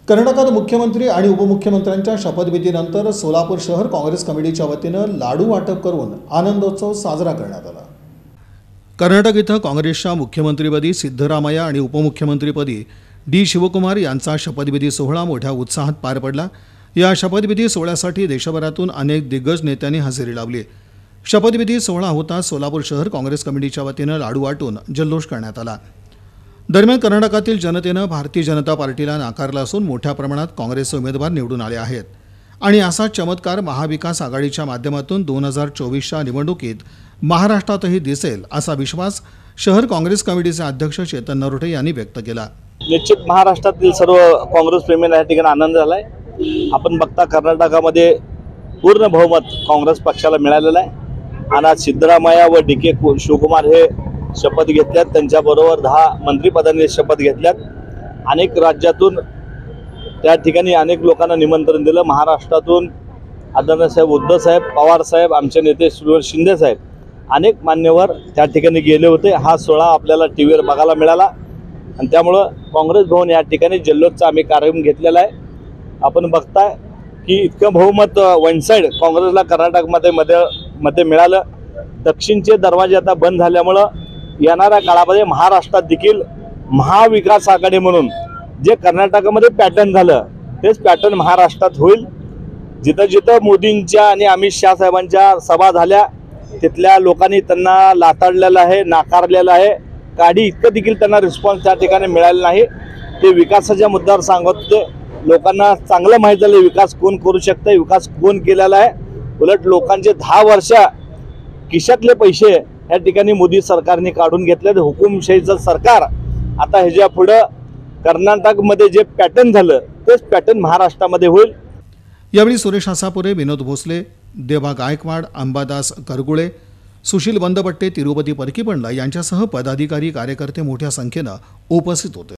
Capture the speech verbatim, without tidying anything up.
कर्नाटकात मुख्यमंत्री आणि उपमुख्यमंत्र्यांच्या शपथविधीनंतर सोलापूर शहर काँग्रेस कमिटीच्या वतीनं लाडू वाटप करून आनंदोत्सव साजरा करण्यात आला। कर्नाटक इथं काँग्रेसच्या मुख्यमंत्रीपदी सिद्धरामय्या आणि उपमुख्यमंत्रीपदी डी शिवकुमार यांचा शपथविधी सोहळा मोठ्या उत्साहात पार पडला। या शपथविधी सोहळ्यासाठी देशभरातून अनेक दिग्गज नेत्यांनी हजेरी लावली। शपथविधी सोहळा होता सोलापूर शहर काँग्रेस कमिटीच्या वतीनं लाडू वाटून जल्लोष करण्यात आला। दरम्यान कर्नाटकातील जनतेनं भारतीय जनता पार्टीला नाकारलं असून मोठ्या प्रमाणात काँग्रेसचे उमेदवार निवडून आले आहेत आणि असा चमत्कार महाविकास आघाडीच्या माध्यमातून दोन हजार चोवीसच्या निवडणुकीत महाराष्ट्रातही दिसेल असा विश्वास शहर काँग्रेस कमिटीचे अध्यक्ष चेतन नरोटे यांनी व्यक्त केला। निश्चित महाराष्ट्रातील सर्व काँग्रेस प्रेमींना या ठिकाणी आनंद झालाय। आपण बघता कर्नाटकामध्ये पूर्ण बहुमत काँग्रेस पक्षाला मिळालेलं आहे आणि आज सिद्धरामय्या व डी के शिवकुमार हे शपथ घेतल्यात। त्यांच्याबरोबर दहा मंत्रिपदांनी शपथ घेतल्यात। अनेक राज्यातून त्या ठिकाणी अनेक लोकांना निमंत्रण दिलं। महाराष्ट्रातून आदरणीय साहेब उद्धव साहेब पवार साहेब आमचे नेते श्रीवर शिंदे साहेब अनेक मान्यवर त्या ठिकाणी गेले होते। हा सोहळा आपल्याला टी व्हीवर बघायला मिळाला आणि त्यामुळं काँग्रेस भवन या ठिकाणी जल्लोषचा आम्ही कार्यक्रम घेतलेला आहे। आपण बघताय की इतकं बहुमत वन साईड काँग्रेसला कर्नाटकमध्ये मध्ये मध्ये मिळालं। दक्षिणचे दरवाजे आता बंद झाल्यामुळं येणाऱ्या काळामध्ये महाराष्ट्रात देखील महाविकास आघाडी म्हणून जे कर्नाटकामध्ये पॅटर्न झालं तेच पॅटर्न महाराष्ट्रात होईल। जिथं जिथं मोदींच्या आणि अमित शाह साहेबांच्या सभा झाल्या तिथल्या लोकांनी त्यांना लाताडलेलं आहे, नाकारलेलं आहे। काडी इतकं देखील त्यांना रिस्पॉन्स त्या ठिकाणी मिळाला नाही। ते विकासाच्या मुद्द्यावर सांगत होते। लोकांना चांगलं माहीत झालं विकास कोण करू शकतं, विकास कोण केलेला आहे। उलट लोकांचे दहा वर्ष खिशातले पैसे या ठिकाणी मोदी सरकारने काढून घेतले। हुकुमशाहीचं सरकार आता ह्याच्या पुढं कर्नाटकमध्ये जे पॅटर्न झालं तेच पॅटर्न महाराष्ट्रामध्ये होईल। यावेळी सुरेश आसापुरे, विनोद भोसले, देवा गायकवाड, अंबादास करगुळे, सुशील बंदपट्टे, तिरुपती परकीपंडला यांच्यासह पदाधिकारी कार्यकर्ते मोठ्या संख्येनं उपस्थित होते।